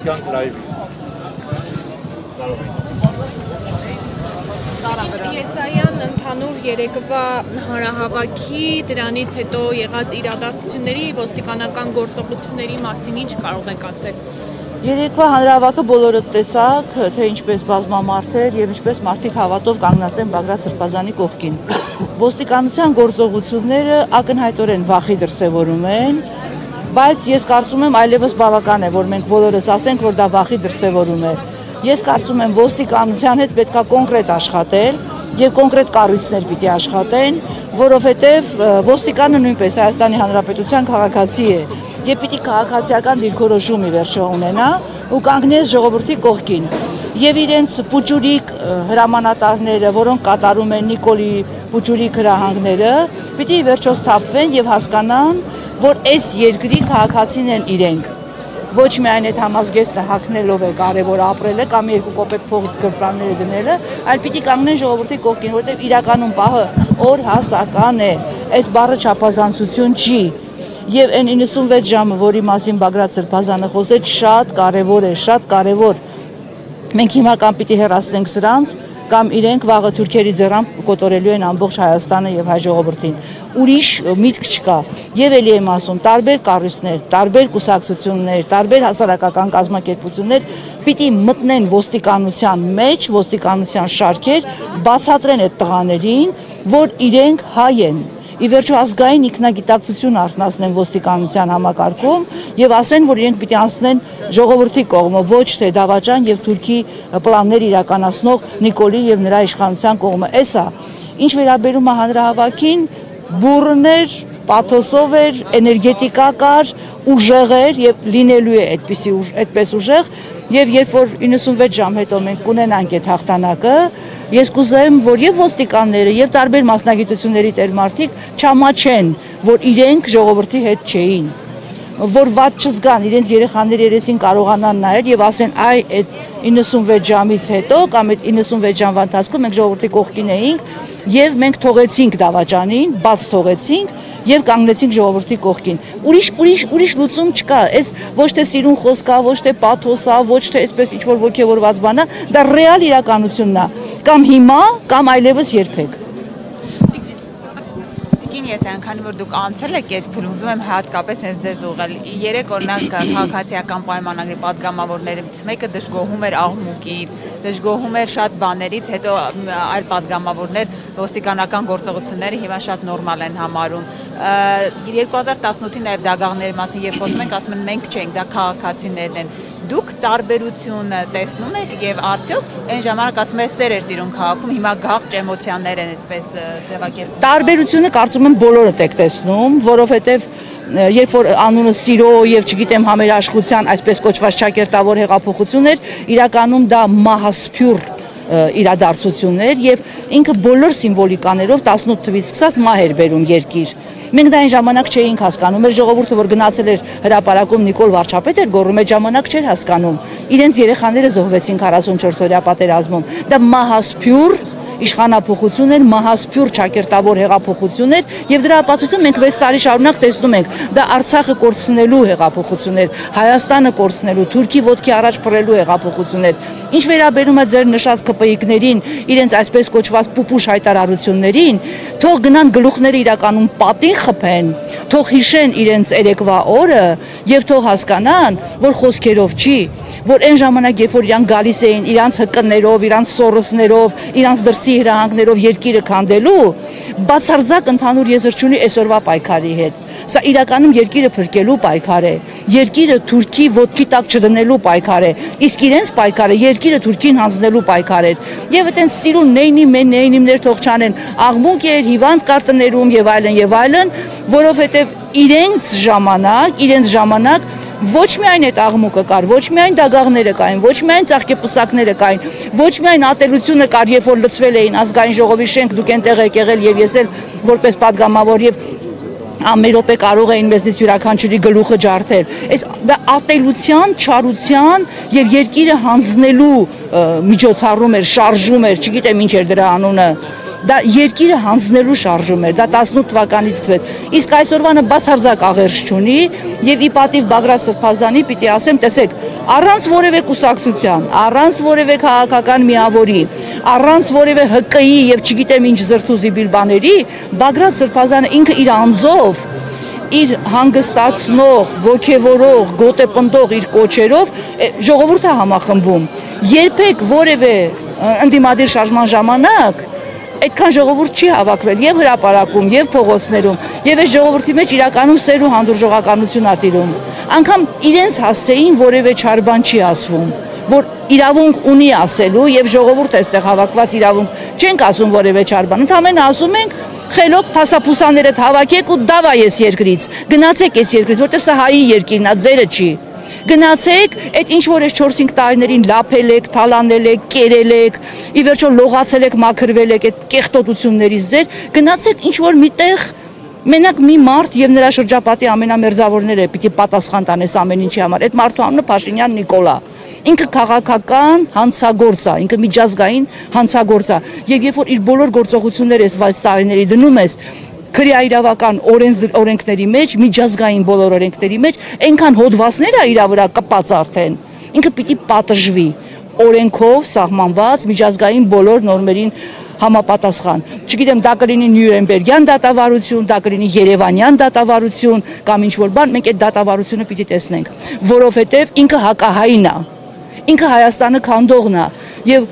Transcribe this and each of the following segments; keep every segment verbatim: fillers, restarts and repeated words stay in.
Գանք լայվի։ Եսայան ընդհանուր երեկվա հանրահավաքի դրանից հետո եղած իրադարձությունների ոստիկանական գործողությունների մասին ինչ կարող եք ասել։ Երեկվա հանրահավաքը բոլորը տեսաք, թե ինչպես բազմամարդ էր եւ ինչպես մարդիկ հավատով կանգնած են Բագրատ Սրբազանի կողքին։ Ոստիկանության գործողությունները ակնհայտորեն վախի դրսևորում են, բայց ես կարծում եմ այլևս բավական է, որ մենք բոլորս ասենք, որ դա վախի դրսևորում է։ Ես կարծում եմ ոստիկանության հետ պետք է կոնկրետ աշխատել եւ կոնկրետ կառույցներ պիտի աշխատեն, որովհետեւ ոստիկանը նույնպես Հայաստանի Հանրապետության քաղաքացի է եւ պիտի քաղաքացիական դիրքորոշում ի վերջո ունենա ու կանգնես ժողովրդի կողքին եւ իրենց պուճուրիկ հրամանատարները, որոնք կատարում են Նիկոլի պուճուրիկ հրահանգները, պիտի ի վերջո սթափվեն եւ հասկանան, որ այս երկրի քաղաքացին են իրենք։ Ոչ միայն այդ համազգեստը հագնելով է կարևոր ապրելը կամ երկու կոպեկ փող գրպանները դնելը, այլ պիտի կանգնեն ժողովրդի կողքին, որտեղ իրականում պահը օրհասական է, այս բառը չափազանցություն չի։ Եվ այն իննսունվեց ժամը, որի մասին Բագրատ Սրբազանը խոսեց, շատ կարևոր է, շատ կարևոր։ Մենք հիմա կամ պիտի հեռացնենք սրանց, կամ իրենք վաղը թուրքերի ձեռամբ կոտորելու են ամբողջ Հայաստանը եւ հայ ժողովրդին։ Ուրիշ միտք չկա։ Եվ էլի եմ ասում, տարբեր կառույցներ, տարբեր կուսակցություններ, տարբեր հասարակական կազմակերպություններ պիտի մտնեն ոստիկանության մեջ, ոստիկանության շարքեր, բացատրեն այդ տղաներին, որ իրենք հայ են։ Ի վերջո ազգային ինքնագիտակցություն արտնասնեն ոստիկանության համակարգում եւ ասեն, որ իրենք պիտի անցնեն ժողովրդի կողմը, ոչ թե դավաճան եւ թուրքի պլաններ իրականացնող Նիկոլի եւ նրա իշխանության կողմը։ Էսա, ինչ վերաբերում է հանրահավաքին, բուրըն էր, պաթոսով էր, էներգետիկա կար, ուժեղ էր եւ լինելու է այդպիսի այդպես ուժեղ եւ երբ որ իննսունվեց ժամ հետո մենք կունենանք այդ հաղթանակը, ես կուզեմ, որ եւ ոստիկանները եւ տարբեր մասնագիտությունների տերմարտիկ չամաչեն, որ իրենք ժողովրդի հետ չէին, որ վատ չզգան, իրենց երեխաների երեսին կարողանան նայել եւ ասեն, այ այդ իննսունվեց ժամից հետո կամ այդ իննսունվեց ժամվա ընթացքում մենք ժողովրդի կողքին էինք եւ մենք թողեցինք դավաճանին, բաց թողեցինք եւ կանգնեցինք ժողովրդի կողքին։ Ուրիշ ուրիշ ուրիշ լուծում չկա, այս ոչ թե սիրուն խոսք է, ոչ թե պաթոս է, ոչ թե այսպես ինչ-որ ոգևորված բան է, դա ռեալ իրականությունն է, կամ հիմա, կամ այլևս երբեք։ Ես այնքան որ դուք անցել եք այդ փուլում, ուզում եմ հատկապես հենց ձեզ ուղղել։ Երեք օրինակ քաղաքացիական պայմանագրի պատգամավորներից մեկը դժգոհում էր աղմուկից, դժգոհում էր շատ բաներից, հետո այլ պատգամավորներ ոստիկանական գործողությունները հիմա շատ նորմալ են համարում։ երկու հազար տասնութի նաև դագաղների մասին երբ խոսում ենք, ասում են մենք չենք, դա քաղաքացիներն են։ Դուք տարբերություն տեսնում եք եւ արդյոք այն ժամանակ ասում եք սեր էր սիրուն քաղաքում, հիմա գաղճ էմոցիաներ են այսպես ձևակերպվում։ Տարբերությունը կարծում եմ բոլորդ եք տեսնում, որովհետեւ երբ որ անունը սիրո եւ չգիտեմ համերաշխության այսպես կոչված ճակերտավոր հեղափոխություններ, իրականում դա մահասփյուռ իրադարձություններ եւ ինքը բոլոր սիմվոլիկաներով տասնութ թվից սկսած մահ էր բերում երկիր։ Մենք դա այն ժամանակ չէինք հասկանում, մեր ժողովուրդը որ գնացել էր հրապարակում Նիկոլ վարչապետ էր գոռում, այդ ժամանակ չէր հասկանում։ Իրենց երեխաները զոհվեցին քառասունչորս օրյա պատերազմում։ Դա մահասփյուռ իշխանափոխություն էր, մահասփյուռ ճակերտավոր հեղափոխություն էր եւ դրա ապացույցը մենք վեց տարի շարունակ տեսնում ենք։ Դա Արցախը կորցնելու հեղափոխություն էր, Հայաստանը կորցնելու, Թուրքի ոտքի առաջ փռելու հեղափոխություն էր։ Ինչ վերաբերում է ձեր նշած ԿՊԻ-կներին, իրենց այսպես կոչված պուպուշ հայտարարություններին, թող գնան գլուխները իրականում պատին խփեն, թող հիշեն իրենց երեկվա օրը եւ թող հասկանան, որ խոսքերով չի, որ այն ժամանակ երբ որ իրանք գալիս էին իրանց հկներով, իրանց սորոսներով, իրանց դրսի հրահանգներով երկիրը քանդելու, բացարձակ ընդհանուր եզր չունի այսօրվա պայքարի հետ։ Սա իրականում երկիրը փրկելու պայքար է, երկիրը Թուրքի ոտքի տակ չդնելու պայքար է, իսկ իրենց պայքարը երկիրը Թուրքին հանձնելու պայքար էր։ Եվ այդտենց սիրուն նեյնի մեն նեյնիմներ թող չանեն, աղմուկ էր, հիվանդ կարտներում եւ այլն եւ այլն, որովհետեւ իրենց ժամանակ, իրենց ժամանակ ոչ միայն այդ աղմուկը կար, ոչ միայն դագաղները կային, ոչ միայն ծաղկեպսակները կային, ոչ միայն ատելությունը կար, երբ որ լցվել էին ազգային ժողովի շենք, դուք այնտեղ եք եղել եւ ես էլ որպես падգամավոր եւ ամեն րոպե կարող էին մեզնից յուրաքանչյուրի գլուխը ջարդել։ Այս դա ատելության, չարության եւ երկիրը հանձնելու միջոցառում էր, շարժում էր, չգիտեմ ինչ էր դրա անունը։ դա երկիրը հանձնելու շարժում էր, դա տասնութ թվականից սկսվեց։ Իսկ այսօրվանը բացարձակ աղերս չունի եւ ի պատիվ Բագրատ Սրբազանի պիտի ասեմ, տեսեք, առանց որևէ կուսակցության, առանց որևէ քաղաքական միավորի, առանց որևէ Հ Կ-ի եւ չգիտեմ ինչ զրթուզիբիլ բաների, Բագրատ Սրբազանը ինքը իր անձով իր հանգստացնող, ոգևորող, գոտեպնդող իր կոչերով ժողովուրդը համախմբում։ Երբեք որևէ ընդդիմադիր շարժման ժամանակ այդքան ժողովուրդ չի հավաքվել եւ հրապարակում, եւ փողոցներում, եւ այս ժողովրդի մեջ իրականում սեր ու հանդուրժողականություն ա տիրում։ Անկամ իրենց հասցեին որևէ չար բան չի ասվում, որ իրավունք ունի ասելու եւ ժողովուրդը այստեղ հավաքված իրավունք չենք ասում որևէ չար բան, ընդհանրապես ասում ենք խելոք փասափուսաներդ հավաքեք ու դավա ես երկրից, գնացեք ես երկրից, որտեղ սա հայի երկիրն ա, ձերը չի։ Գնացեք, այդ ինչ որ այս չորս-հինգ տարիներին լափել եք, թալանել եք, կերել եք, ի վերջո լողացել եք, մաքրվել եք այդ կեղտոտություններից ձեր, գնացեք ինչ որ միտեղ մենակ մի մարդ եւ նրա շրջապատի ամենամերձավորները պիտի պատասխան տանես ամեն ինչի համար։ Այդ մարդու անունը Փաշինյան Նիկոլա։ Ինքը քաղաքական հանցագործ է, ինքը միջազգային հանցագործ է։ Եվ երբ որ իր բոլոր գործողությունները այս վեց տարիների դնում ես քրեա իրավական օրենքների մեջ, միջազգային բոլոր օրենքների մեջ, այնքան հոդվածներ է իր վրա կպած արդեն։ Ինքը պիտի պատժվի օրենքով սահմանված միջազգային բոլոր նորմերին համապատասխան։ Չգիտեմ, դա կլինի Նյուրնբերգյան դատավարություն, դա կլինի Երևանյան դատավարություն կամ ինչ որ բան, մենք այդ դատավարությունը պիտի տեսնենք, որովհետև ինքը հակահայն է, ինքը Հայաստանը քանդողն է եւ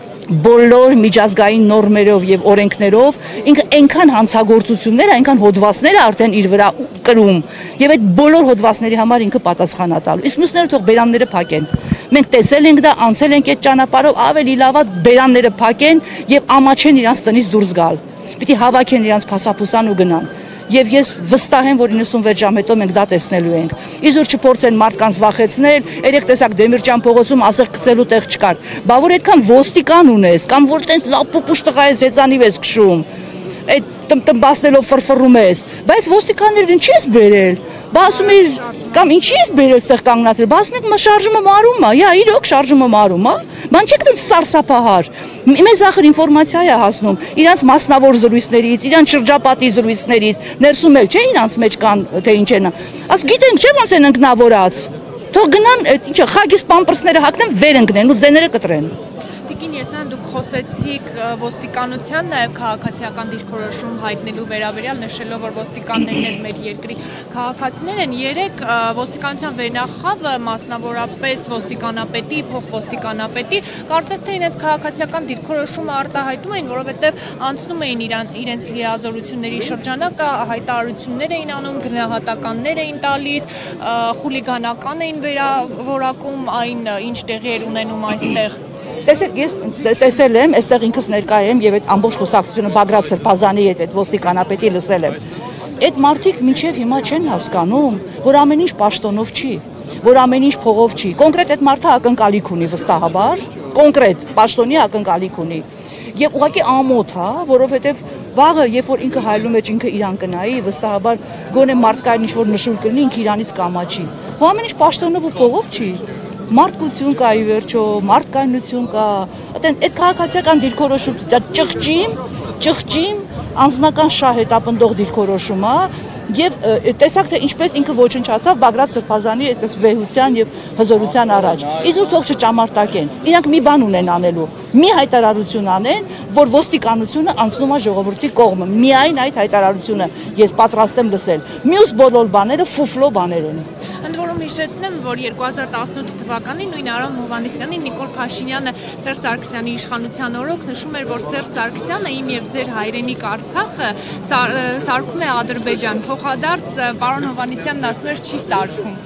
բոլոր միջազգային նորմերով եւ օրենքներով ինքը այնքան հանցագործություններ, այնքան հոդվածներ է արդեն իր վրա կրում եւ այդ բոլոր հոդվածների համար ինքը պատասխան է տալու։ Իսկ մյուսները թող բերանները փակեն։ Մենք տեսել ենք դա, անցել ենք այդ ճանապարհով, ավելի լավ է բերանները փակեն եւ ամաչեն իրանց տնից դուրս գալ։ Պիտի հավաքեն իրանց փասափուսան ու գնան։ Եվ ես վստահ եմ, որ իննսունվեց ժամ հետո մենք դա տեսնելու ենք։ Իզուր չփորձեն մարդկանց վախեցնել, երեք տեսակ Դեմիրճան փողոցում ասեղ գցելու տեղ չկար։ Բա որ այդքան ոստիկան ունես, կամ որ տենց լավ պուպուշ տղա ես հեծանիվ ես քշում, այդ տնբասնելով ֆրֆռում ես, բայց ոստիկաններին ինչի ես բերել։ Բա ասում էի, կամ ինչի ես բերել ստեղ կանգնացել, բա ասում եք շարժումը մարում է, յա իրոք շարժումը մարում է, բան չեք դից սարսափահար։ Մեզ ախր ինֆորմացիա է հասնում իրանց մասնավոր զրույցներից, իրանց շրջապատի զրույցներից, ներսում էլ չէ իրանց մեջ կան թե ինչ են։ Աս գիտենք չէ ոնց են ընկնավորած։ Թող գնան այդ ինչը խագիս պամպրսները հագնեն, վեր ընկնեն ու ձեները կտրեն։ Տիկին Եսյան, դուք խոսեցիք ոստիկանության, նաև քաղաքացիական դիրքորոշում հայտնելու վերաբերյալ, նշելով, որ ոստիկաններն են մեր երկրի քաղաքացիներ են։ Երեք ոստիկանության վերնախավը, մասնավորապես ոստիկանապետի, փոխոստիկանապետի, կարծես թե իրենց քաղաքացիական դիրքորոշումը արտահայտում էին, որովհետև անցնում էին իրենց լիազորությունների շրջանակը, հայտարարություններ էին անում, գնահատականներ էին տալիս, խուլիգանական էին վերավորակում այն, ինչ տեղի էր ունենում այստեղ։ Տեսեք, ես տեսել եմ, այստեղ ինքս ներկա եմ եւ այդ ամբողջ խոսակցությունը Բագրատ Սրբազանի հետ այդ ոստիկանապետի լսել եմ։ Այդ մարդիկ մինչեւ հիմա չեն հասկանում, որ ամեն ինչ պաշտոնով չի, որ ամեն ինչ փողով չի։ Կոնկրետ այդ մարդը ակնկալիք ունի վստահաբար, կոնկրետ պաշտոնի ակնկալիք ունի։ Եվ ուղղակի ամոթ է, որովհետեւ վաղը, երբ որ ինքը հայլում է, ինքը իրան կնայի, վստահաբար գոնե մարդկային ինչ որ նշույլ կլինի, ինքը իրանից կամաչի։ Ու ամեն ինչ պաշտոնով ու փողով չի։ Մարդկություն կա ի վերջո, մարդկայնություն կա, այդ քաղաքացիական դիրքորոշում, դա ճղճիմ, ճղճիմ, անձնական շահ հետապնդող դիրքորոշում է եւ տեսակ թե ինչպես ինքը ոչնչացավ Բագրատ Սրբազանի այդպես վեհության եւ հզորության առաջ։ Իզուր թող չճամարտակեն։ Իրանք մի բան ունեն անելու, մի հայտարարություն անեն, որ ոստիկանությունը անցնում է ժողովրդի կողմը։ Միայն այդ հայտարարությունը ես պատրաստ եմ լսել։ Մյուս բոլոր բաները ֆուֆլո բաներ են։ Ընդ որում հիշեցնեմ, որ երկու հազար տասնութ թվականին նույն Արամ Հովհաննիսյանի Նիկոլ Փաշինյանը Սերժ Սարգսյանի իշխանության օրոք նշում էր, որ Սերժ Սարգսյանը իմ եւ ձեր հայրենիք Արցախը սարքում է Ադրբեջան, փոխադարձ պարոն Հովհաննիսյանն ասում էր չի սարքում։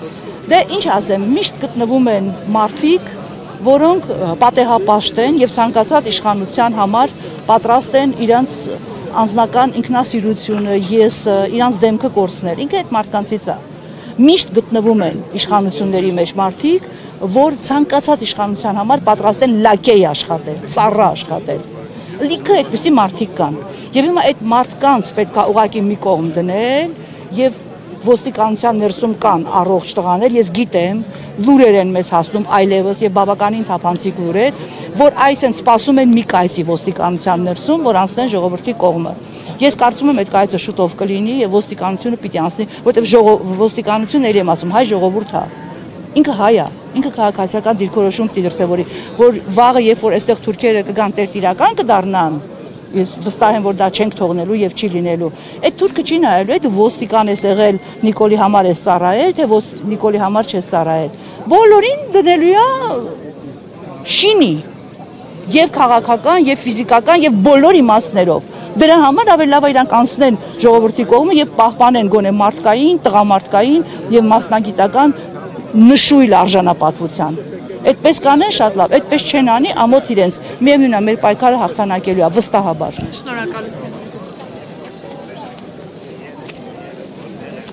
Դե ինչ ասեմ, միշտ գտնվում են մարդիկ, որոնք պատեհապաշտ են եւ ցանկացած իշխանության համար պատրաստ են իրանց անձնական ինքնասիրությունը, եսը, իրանց դեմքը կորցնել։ Ինքը այդ մարդկանցից է։ Միշտ գտնվում են իշխանությունների մեջ մարդիկ, որ ցանկացած իշխանության համար պատրաստ են լակեյ աշխատել, ծառա աշխատել։ Լիքը այդպիսի մարդիկ կան։ Եվ հիմա այդ մարդկանց պետք է ուղղակի մի կողմ դնել եւ ոստիկանության ներսում կան առողջ տղաներ, ես գիտեմ, լուրեր են մեզ հասնում այլևս եւ բավականին թափանցիկ լուրեր, որ այսինքն սպասում են մի կայծի ոստիկանության ներսում, որ անցնեն ժողովրդի կողմը։ Ես կարծում եմ այդ կայծը շուտով կլինի եւ ոստիկանությունը պիտի անցնի, որտեղ ոստիկանությունն երի եմ ասում, հայ ժողովուրդ է։ Ինքը հայ է, ինքը քաղաքացիական դիրքորոշում պիտի դրսևորի, որ վաղը երբ որ այստեղ թուրքերը կգան տերտիրական կդառնան, ես վստահ եմ, որ դա չենք թողնելու եւ չի լինելու։ Այդ թուրքը չի նայելու, այդ ոստիկան ես եղել, Նիկոլի համար ես ծառայել, թե Նիկոլի համար չես ծառայել։ Բոլորին դնելու է շինի, եւ քաղաքական, եւ ֆիզիկական, եւ բոլոր իմաստներով։ Դրա համար ավելի լավ է իրանք անցնեն ժողովրդի կողմը եւ պահպանեն գոնե մարդկային, տղամարդկային եւ մասնագիտական նշույլ արժանապատվության։ Այդպես կանեն շատ լավ, այդպես չեն անի ամոթ իրենց։ Միևնույն է, մեր պայքարը հաղթանակելու է վստահաբար։ Շնորհակալություն։